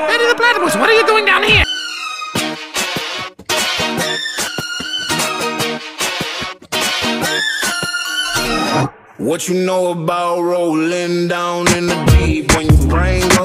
Eddie the Platypus, what are you doing down here? What you know about rolling down in the deep when your brain